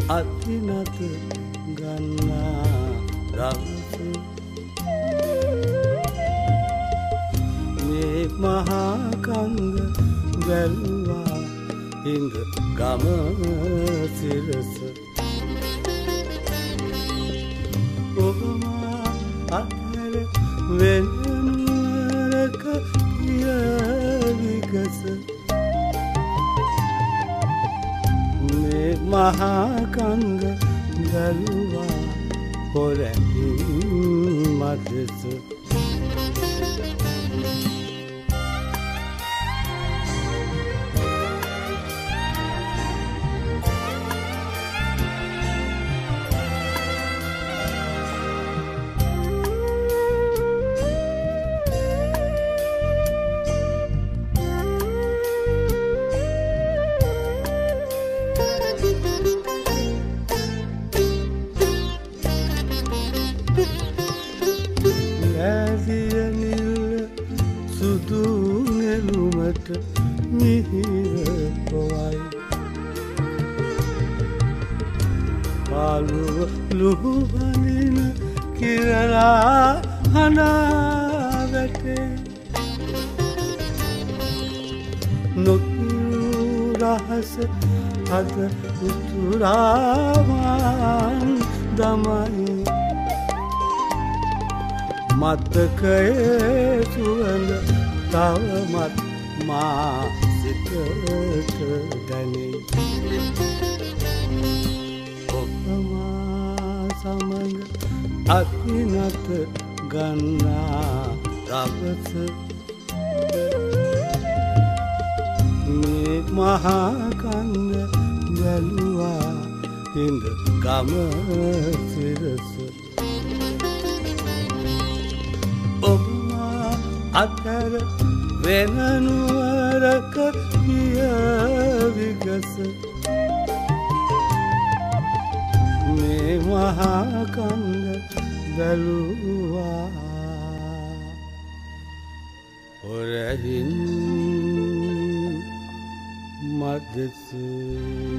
අතිනත ගන්නා දවස මේ මහා කංග වැල්වා හිඳ ගම සිරස ඔබමා අතර වෙනරක විගස මේ මහා කංග වැල්වා පොරැහින් මදස සුදු නෙළුමට මිහිර පොවයි පාළුව ලුහු වනින කිරලා හනා වැටේ නොකියූ රහස අද උතුරාවන් දමයි මතකයේ සුවඳ තවමත් මා සිතට දැනේ ඔබමා සමඟ අතිනත ගන්නා දවස මේ මහා කන්ද බැලුවා හිඳ ගම සිරස ඔබමා අතර වෙනනුවරක විගස මේ මහා කන්ද බැලුවා පොරහින් මදස